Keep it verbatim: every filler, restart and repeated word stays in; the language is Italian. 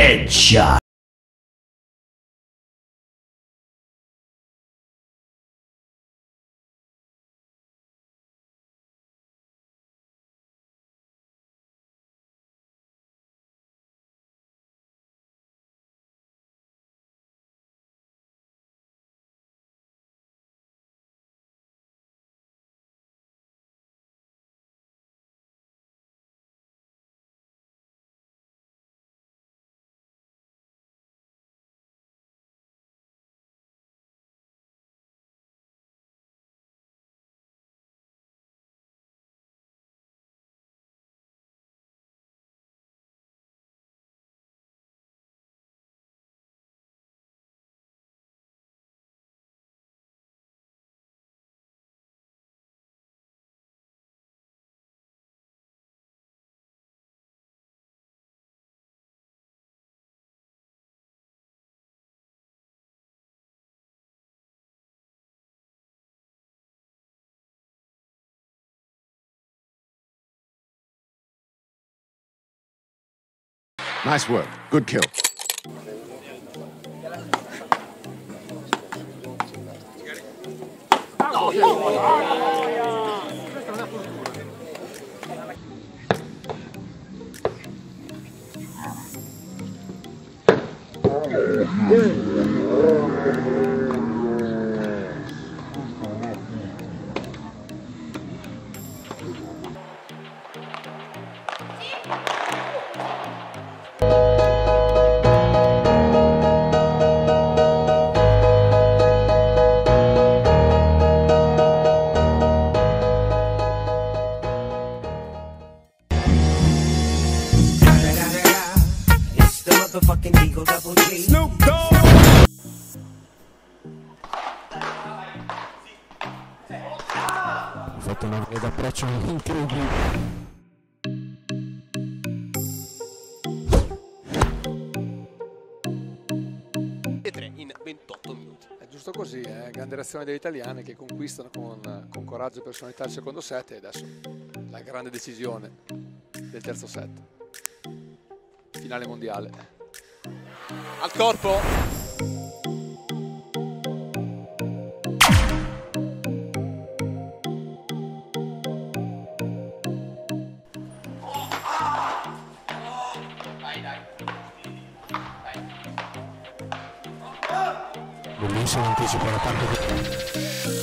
Headshot. Nice work. Good kill. Fucking Eagle Double G. Snoop Dogg. Ho fatto una via d'approccio incredibile. E tre in ventotto minuti. È giusto così, eh? Grande reazione degli italiani che conquistano con, con coraggio e personalità il secondo set e adesso la grande decisione del terzo set. Finale mondiale. Al corpo. Vai, dai. Bellissimo anticipo l'attacco.